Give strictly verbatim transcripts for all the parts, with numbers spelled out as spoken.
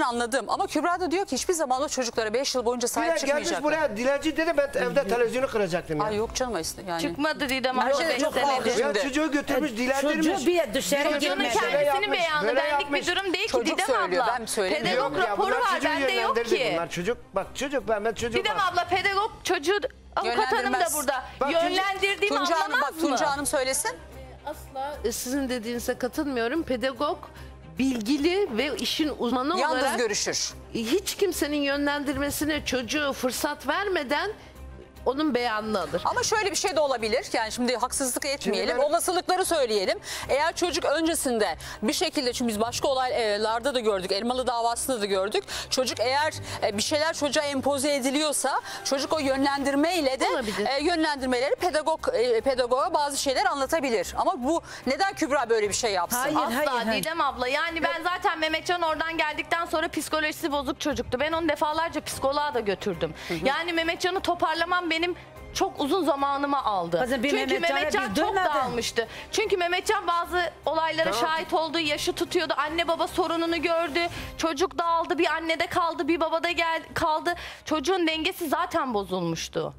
anladım ama Kübra da diyor ki hiçbir zaman o çocuklara beş yıl boyunca sahip çıkmayacaklar. Gelmiş buraya dilenci dedi, ben evde televizyonu kıracaktım ya. Ay yok canım yani. Çıkmadı Didem abla beş çok senedir. Ya çocuğu götürmüş, dilendirmiş. Çocuğu bir dışarı Çocuğun gitmedi. kendisinin beyanı, benlik bir durum değil ki Çocuk Didem söylüyor, abla. ben söylemiyorum. Pedagog Yok ya, raporu bunlar var, çocuğu bende yok yönlendirdi ki. Bunlar çocuk, bak çocuk ben, ben çocuğum Didem var. abla pedagog çocuğu, avukat hanım da Yönlendirmez. burada. Bak, Yönlendirdiğimi Tunca Hanım, anlamaz bak mı? Tunca Hanım söylesin. Asla sizin dediğinize katılmıyorum. Pedagog bilgili ve işin uzmanı Yalnız olarak görüşür. hiç kimsenin yönlendirmesine çocuğu fırsat vermeden onun beyanını alır. Ama şöyle bir şey de olabilir. Yani şimdi haksızlık etmeyelim. ben- Olasılıkları söyleyelim. Eğer çocuk öncesinde bir şekilde, çünkü biz başka olaylarda da gördük. Elmalı davasında da gördük. Çocuk eğer e, bir şeyler çocuğa empoze ediliyorsa çocuk o yönlendirmeyle de Olabilir. e, yönlendirmeleri pedagog e, pedagoga bazı şeyler anlatabilir. Ama bu neden Kübra böyle bir şey yapsın? Hayır, Asla hayır, hayır. Didem abla. Yani ben zaten Mehmetcan oradan geldikten sonra psikolojisi bozuk çocuktu. Ben onu defalarca psikoloğa da götürdüm. Yani Mehmetcan'ı toparlamam benim çok uzun zamanımı aldı. Kızım, bir Çünkü Mehmetcan'a Mehmetcan biz çok dönmedi. dağılmıştı. Çünkü Mehmetcan bazı olaylara Tamam. şahit oldu, yaşı tutuyordu. Anne baba sorununu gördü. Çocuk dağıldı. Bir annede kaldı, bir babada gel kaldı. Çocuğun dengesi zaten bozulmuştu.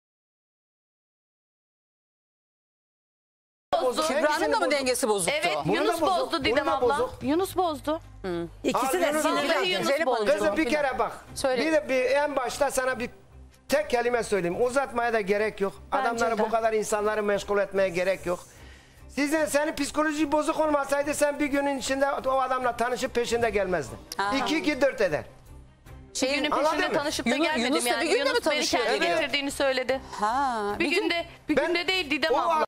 Bozdu. Kübra'nın da mı dengesi bozuktu? Evet, Bunun da Yunus bozuk, bozdu Didem bunun da abla. bozuk. Yunus bozdu. İkisi de Al, Yunus- sinirli. Vallahi Yunus Zeynep bozdu. Hanımcığım. Kızım bir kere bak. Söyle. Bir de bir en başta sana bir tek kelime söyleyeyim. Uzatmaya da gerek yok. Bence Adamları de. bu kadar insanları meşgul etmeye gerek yok. Sizin senin psikoloji bozuk olmasaydı sen bir günün içinde o adamla tanışıp peşinde gelmezdin. Ha. İki iki dört eder. Bir günün Anladın peşinde mı? tanışıp da Yunus- gelmedim Yunus'la yani. bir günde mi Yunus beni tanışıyor kendi geliyor? getirdiğini söyledi. Ha, Bir, bir gün- günde bir Ben- günde değil Didem O abla.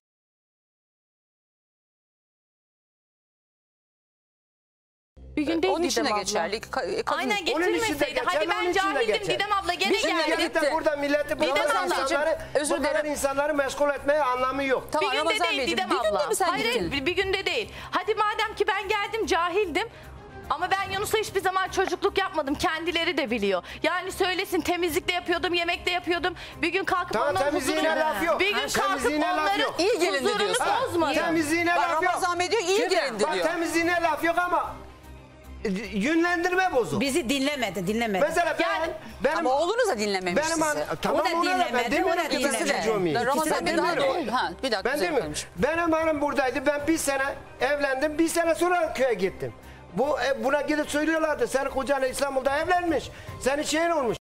Bir gün değil Onun için Didem de abla. geçerli. Ka- kadın- Aynen için de getirmeseydi. geçer, Hadi onun ben için de cahildim geçer. Didem abla gene Bir gün geldi. geldi. Gelip de burada milleti bu Didem kadar ablacığım, insanları, özür bu kadar dilerim. insanları meşgul etmeye anlamı yok. Tamam, Bir günde Ramazan değil Beyciğim, Didem bir günde abla. mi sen Hayır gittin? hayır bir, bir günde değil. Hadi madem ki ben geldim cahildim. Ama ben Yunus'a hiçbir zaman çocukluk yapmadım. Kendileri de biliyor. Yani söylesin temizlik de yapıyordum, yemek de yapıyordum. Bir gün kalkıp Tamam, onların temizliğine huzurunu... laf yok. Bir gün Ha, kalkıp temizliğine laf onların yok. İyi gelindi huzurunu diyorsun. bozmadım. Temizliğine Bak, laf yok. Ramazan Bey diyor iyi Şimdi, gelindi bak, diyor. temizliğine laf yok ama yönlendirme bozuk. Bizi dinlemedi, dinlemedi. Mesela ben, Yani- benim, Ama oğlunuz da dinlememiş benim sizi. an, tamam O da ona da ben dinlemedi, demiyorum o da ki ben dinlemedi. çocuğum iyi. Ramazan Bey daha demiyorum. doğru. Ha, bir dakika. Ben Zeynep demiyorum. Hanımcığım. Benim hanım buradaydı. Ben bir sene evlendim. Bir sene sonra köye gittim. Bu e, buna gidip söylüyorlardı. Senin kocan İstanbul'da evlenmiş. Senin şeyin olmuş.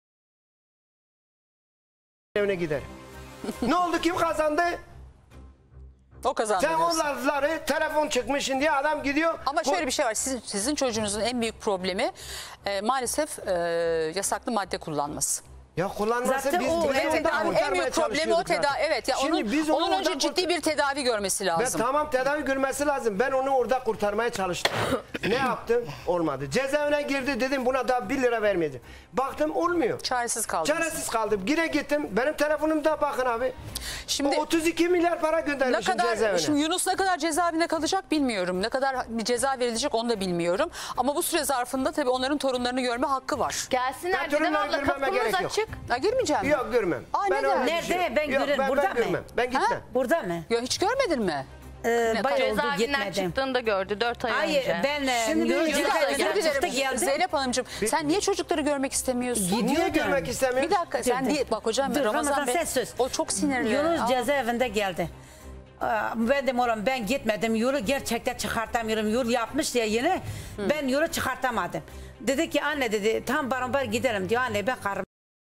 Evine gider. Ne oldu? Kim kazandı? O kazandı Sen diyorsun. onları telefon çıkmışsın diye adam gidiyor. Ama şöyle bir şey var. Sizin, sizin çocuğunuzun en büyük problemi e, maalesef e, yasaklı madde kullanması. Ya kullanması Zaten biz o- biz evet, ondan Tedavi, en kurtarmaya büyük problemi o çalışıyorduk tedavi. zaten. Evet ya Şimdi onun, biz onu onun önce oradan ciddi bir tedavi görmesi Ve lazım. tamam tedavi görmesi lazım. Ben onu orada kurtarmaya çalıştım. Ne yaptım? Olmadı. Cezaevine girdi dedim buna daha bir lira vermeyeceğim. Baktım olmuyor. Çaresiz kaldınız. Çaresiz kaldım. Yine gittim. Benim telefonumda bakın abi. Şimdi O otuz iki milyar para ne göndermişim kadar cezaevine. şimdi Yunus ne kadar cezaevinde kalacak bilmiyorum. Ne kadar bir ceza verilecek onu da bilmiyorum. Ama bu süre zarfında tabii onların torunlarını görme hakkı var. Gelsinler Ben Didem torunlara abla girmeme kapımız gerek yok. açık. Ha, girmeyeceğim mi? Yok görmem. Aa, ben neden? öyle bir Nerede? şey yok. Ben Yok, görürüm. ben, Burada ben mı? görmem. Ben gitmem. Burada mı? Ya hiç görmedin mi? Ee, Ne, bayağı oldu Cezaevinden gitmedim. çıktığında gördü dört ay Hayır önce. ben e, Şimdi Yunus bir dakika, cezaevinden Özür çıktı dilerim. geldi. Zeynep Hanımcığım sen niye çocukları görmek istemiyorsun? Niye Gidiyordum. görmek istemiyorsun? Bir dakika sen Dur, dur. değil. Bak hocam Dur, Ramazan, Ramazan Bey. sen söz. O çok sinirli. Yunus Aa. cezaevinde geldi. Aa, Ben dedim oğlum ben gitmedim. Yolu gerçekten çıkartamıyorum. Yol yapmış ya yine. Ben yolu çıkartamadım. Dedi ki anne dedi tam beraber gidelim diyor. Anne ben karım.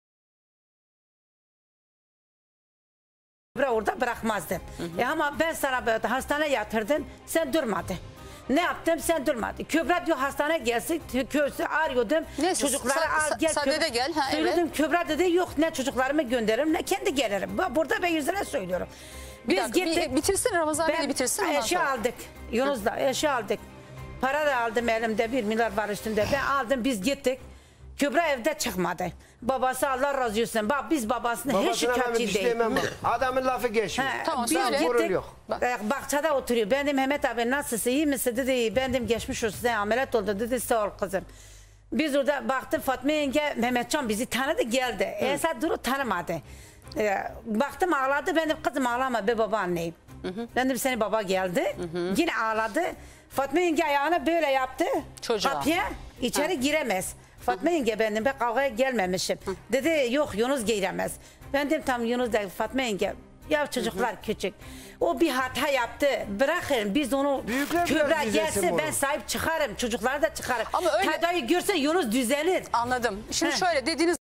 Orada bırakmazdım. E ama ben sana böyle hastaneye yatırdım. Sen durmadın. Ne yaptım? Sen durmadın. Kübra diyor hastaneye gelsin. Köse arıyordum. Neyse, Çocukları sa- al gel. sa- Sade de gel, ha, Söyledim Kübra dedi yok ne çocuklarımı gönderirim ne kendi gelirim. Bu- Burada ben yüzüne söylüyorum. Bir Biz dakika, gittik. bir- bitirsin Ramazan Bey de Ben bitirsin. ondan eşya sonra. aldık. Yunus'la eşya aldık. Para da aldım elimde bir milyar var üstünde. Ben aldım biz gittik. Kübra evde çıkmadı. Babası Allah razı olsun. Bak biz babasını hiç Babasına ben şikayetçi bir değil. diyemem. Adamın lafı geçmiyor. He, Tamam, biz söyle. Sorun gittik. yok. e, Bahçede oturuyor. Ben dedim Mehmet abi nasılsın iyi misin dedi. Ben dedim geçmiş olsun sen ameliyat oldu dedi sağ ol kızım. Biz orada baktım Fatma yenge Mehmetcan bizi tanıdı geldi. Esad Duru tanımadı. E, baktım ağladı ben dedim kızım ağlama be baba anneyim. Ben dedim senin baba geldi. Yine ağladı. Fatma yenge ayağını böyle yaptı. Çocuğa. Kapıya İçeri giremez. Fatma yenge benim ben kavgaya gelmemişim. Dedi yok Yunus giremez. Ben dedim tam Yunus da Fatma yenge. Ya çocuklar küçük. O bir hata yaptı. Bırakın biz onu Büyükler Kübra biraz düzelsin gelsin bunu. ben sahip çıkarım. Çocukları da çıkarım. Ama öyle- Tedavi görse Yunus düzelir. Anladım. Şimdi Heh. şöyle dediğiniz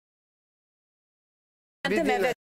Dedim, dinle. evet.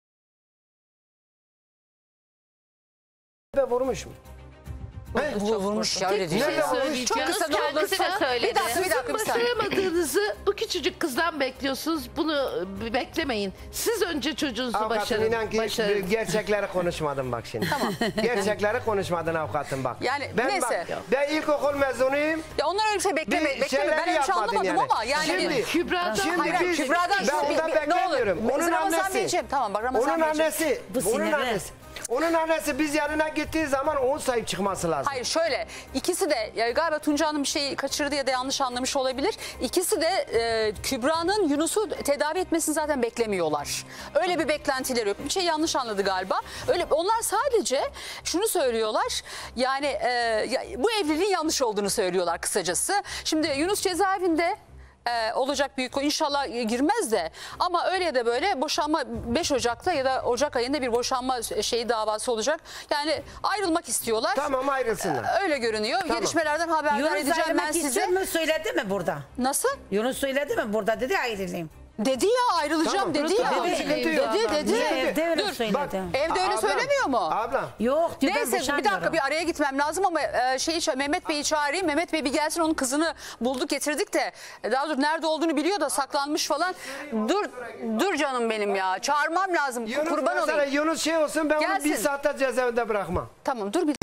Ben vurmuş mu? He? vurmuş ya öyle değil. Nerede şey vurmuş? Çok Yunus kısa ne kendisine olursa. söyledi. Bir dakika bir dakika bir Sizin saniye. başaramadığınızı bu küçücük kızdan bekliyorsunuz. Bunu beklemeyin. Siz önce çocuğunuzu Avukatım başarın. inan ki başarın. gerçekleri konuşmadım bak şimdi. Tamam. Gerçekleri konuşmadın avukatım bak. Yani ben neyse. Bak, ben ilkokul mezunuyum. Ya onlar öyle bir şey bekleme, Bir bekleme. şeyler Ben öyle bir şey yapmadın anlamadım yani. ama yani Şimdi- bir- Kübra'dan Şimdi Hayır, hayır, biz, Kübra'dan ben şu- ondan bir- ne olur. beklemiyorum. Onun Ramazan annesi. Beyciğim, tamam bak Ramazan Onun Beyciğim. annesi. Bu onun sinirli. annesi. Onun annesi biz yanına gittiği zaman onun sahip çıkması lazım. Hayır şöyle ikisi de ya galiba Tunca Hanım bir şey kaçırdı ya da yanlış anlamış olabilir. İkisi de e, Kübra'nın Yunus'u tedavi etmesini zaten beklemiyorlar. Öyle bir beklentileri yok. Bir şey yanlış anladı galiba. Öyle onlar sadece şunu söylüyorlar. Yani e, ya, bu evliliğin yanlış olduğunu söylüyorlar kısacası. Şimdi Yunus cezaevinde Ee, olacak büyük o inşallah e, girmez de ama öyle ya da böyle boşanma beş Ocak'ta ya da Ocak ayında bir boşanma şeyi davası olacak. Yani ayrılmak istiyorlar. Tamam ayrılsınlar. Ee, öyle görünüyor. Gelişmelerden haberdar Yunus edeceğim ben ayrılmak size. istiyor mu söyledi mi burada? Nasıl? Yunus söyledi mi burada dedi ayrılayım. Dedi ya ayrılacağım Tamam. dedi ya. Tamam, Dedi sıkıntı dedi yok. dedi. Niye evde öyle Dur. söyledi? Bak, Evde öyle Ablam, söylemiyor mu? Ablam. Yok diyor ben Neyse bir boşanmıyorum. dakika bir araya gitmem lazım ama e, şeyi ça- Mehmet Bey'i çağırayım. Mehmet Bey bir gelsin onun kızını bulduk getirdik de e, daha dur nerede olduğunu biliyor da saklanmış falan. Dur dur canım benim ya çağırmam lazım Yunus kurban mesela olayım. Yunus şey olsun ben onu Gelsin. bir saatte cezaevinde bırakmam. Tamam dur bir